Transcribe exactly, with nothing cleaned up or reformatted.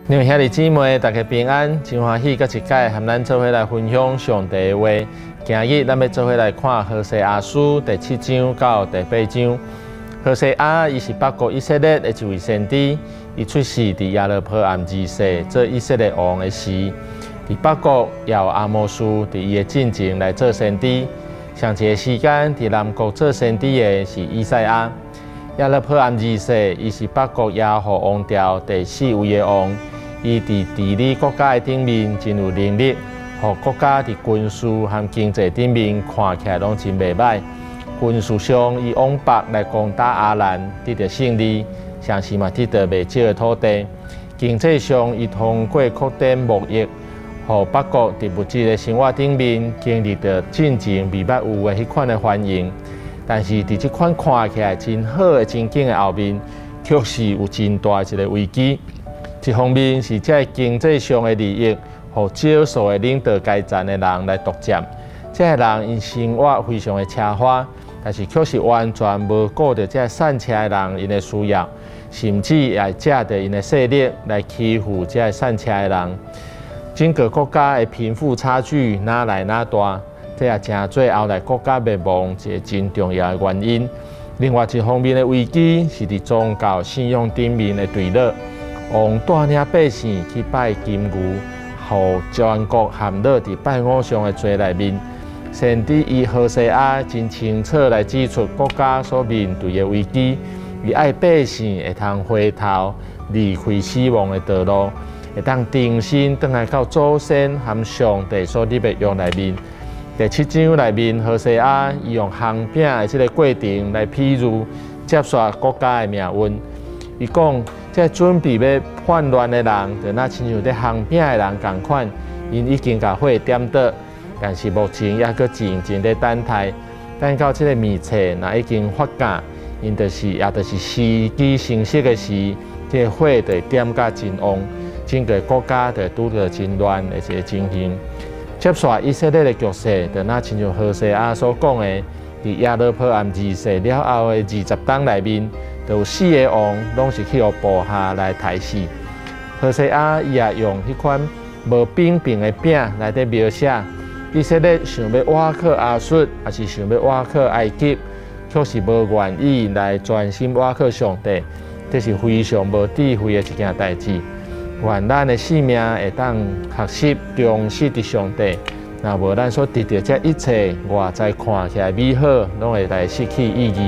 两位兄弟姊妹，大家平安，真欢喜，搁一届和咱做伙来分享上帝的话。今日咱要做伙来看何西阿书第七章到第八章。何西阿伊是北国以色列的一位先知，伊出世伫亚勒坡暗二世做以色列王的时，伫北国也有阿摩斯伫伊的进前来做先知。上一个时间伫南国做先知的是以赛亚。亚勒坡暗二世，伊是北国亚何王朝第四位的王。伊伫治理国家的顶面真有能力，互国家伫军事和经济顶面看起来拢真袂歹。军事上，伊往北来攻打阿兰，得到胜利，同时嘛得到袂少的土地。经济上，伊通过扩展贸易，互北国伫物质的生活顶面经历着进前未捌有的迄款的繁荣。但是伫即款看起来真好的情景的后面，却是有真大一个危机。一方面是这经济上的利益，互少数的领导阶层的人来独占。这些人因生活非常的奢华，但是却是完全无顾到这散车的人因的需要，甚至也借着因的势力来欺负这散车的人。整个国家的贫富差距哪来哪大，这也成做后来国家灭亡一个真重要的原因。另外一方面的危机是伫宗教信仰顶面的对立。王带领百姓去拜金牛，互全国陷落伫拜偶像的罪内面。先知以何西阿真清楚来指出国家所面对的危机，伊爱百姓会通回头离开死亡的道路，会当重新返来到祖先和上帝所立的约内面。第七章内面，何西阿伊用烘饼的这个过程来譬喻接续国家的命运。伊讲，这准备要叛乱的人，就那亲像在烘饼的人同款，因已经把火点倒，但是目前也搁静静在等待，等到这个面册若已经发芽，因就是也就是时机成熟的时，这个火就点甲真旺，整个国家就拄着真乱的一个情形。接续以色列的局势，就那亲像何西阿所讲的，伫亚勒坡暗二世了后的二十冬内面。就有四个王拢是去互部下来抬死。何西阿伊也用迄款无扁平的饼来伫描写以色列想要瓦克亚述，还是想要瓦克埃及，却是无愿意来专心瓦克上帝，这是非常无智慧的一件代志。愿咱的性命会当学习重视伫上帝，若无咱所得到这一切，外在看起来美好，拢会来失去意义。